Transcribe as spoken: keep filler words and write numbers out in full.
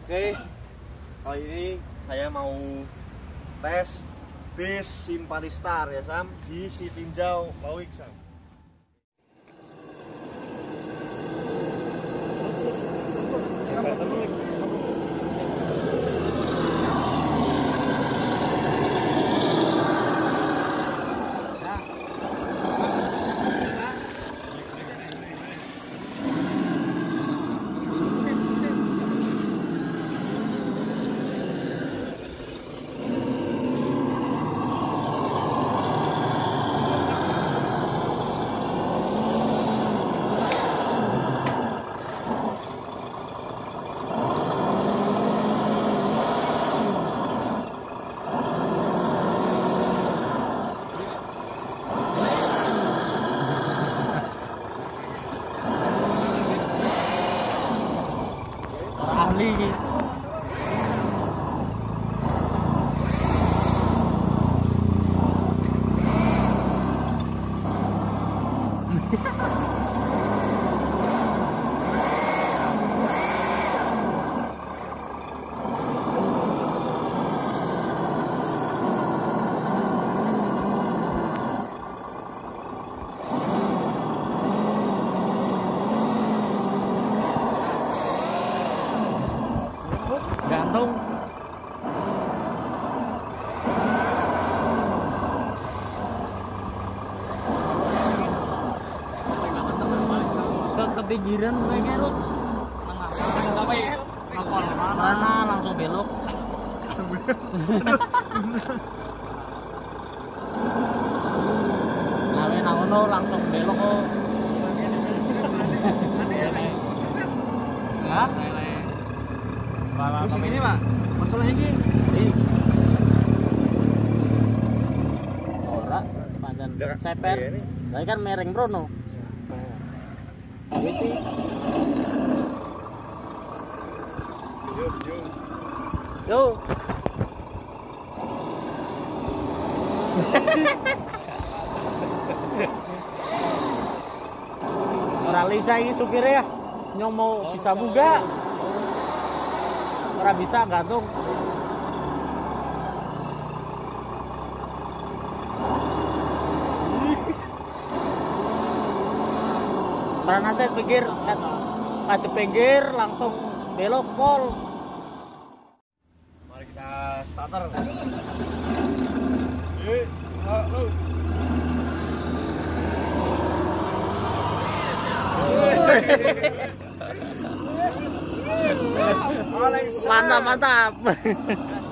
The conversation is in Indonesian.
Oke, kali ini saya mau tes bis Simpati Star ya Sam di Sitinjau Bawik Sam. Ahli gitu. Gantung. Ke kepikiran kayaknya Rut. Sampai mana langsung belok. Nawe naono langsung belok kok. Hah? Musim ini Pak, masalahnya ini ora pancen ceper. Lah kan mereng Brono. Wis sih. Yo yo. Yo. Ora lica iki supirnya ya. Nyomo bisa buka. Ora bisa gantung. Karena saya pikir ada pinggir langsung belok pol. Mari kita starter. Ye, halo. Mantap, mantap.